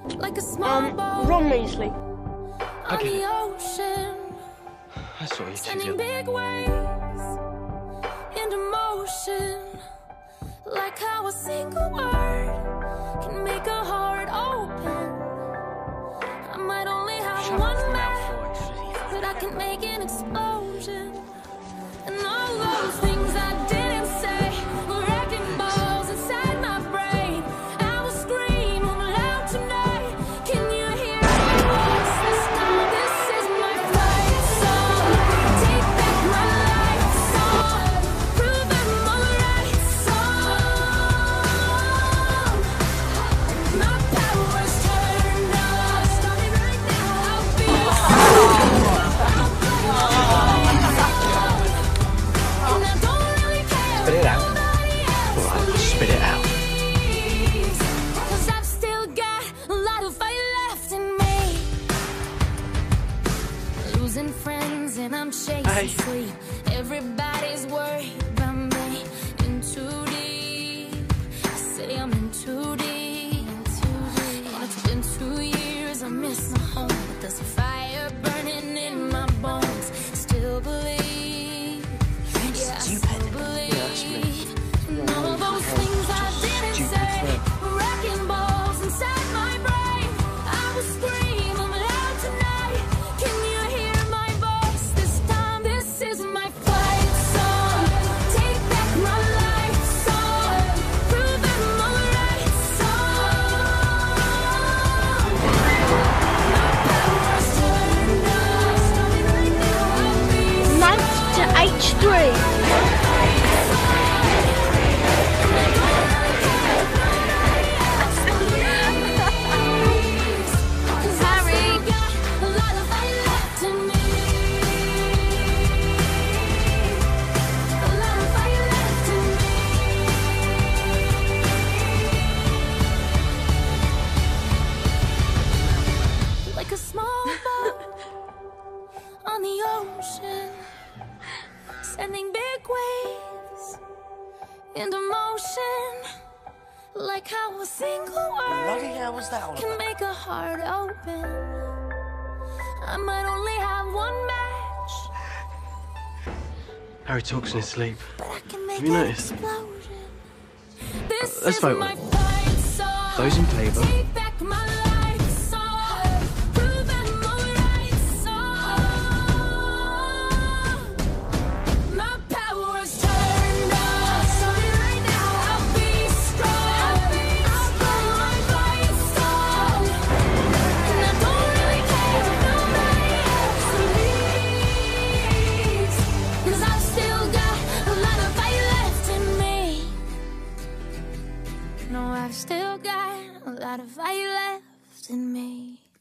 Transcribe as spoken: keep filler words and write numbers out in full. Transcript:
Like a small Um, boat Ron Measley. on Okay. the ocean, I saw you sending two. big waves into motion. Like how a single word can make a heart open. I might only have Shut one up, match, Malfoy. but I can make an explosion. And all those things I didn't say were wrecking balls inside my brain. I will scream loud tonight. Can you hear my voice this time? This is my fight song. Take back my life song. Prove I'm alright song. My power's turned on. Starting right now. I'll be and I don't really care. Spit it out. Nobody else Alright, spit it out. believes. 'Cause I've still got a lot of fire left in me. Losing friends and I'm chasing Hey. sleep. Everybody's worried about me. In too deep. I say I'm in too deep. And it's been two years. I miss my home, but there's a fire burning in my bones. Still believe. Yeah, I Stupid. still believe. Yeah, that's me. And all those things I didn't Stupid say thing. were wrecking balls inside my brain. I will scream I'm loud tonight. Can you hear my voice this time? This is my fight song. Take back my life song. Prove I'm alright song. My power's turned on. Starting right now. I'll be ninth to H three. Like a small boat on the ocean, sending big waves into motion. Like how a single word Bloody hell was that all can about? make a heart open. I might only have one match, Harry talks in his sleep. but I can make Have you an noticed? explosion. This let's is vote on my it. fight song. Those in favour? Take back my life song. Prove I'm alright song. My power's turned on. Starting right now. I'll be strong. I'll play my fight song. And I don't really care if nobody else believes. 'Cause I've still got a lot of fire left in me. No, I've still got a lot of fire left in me.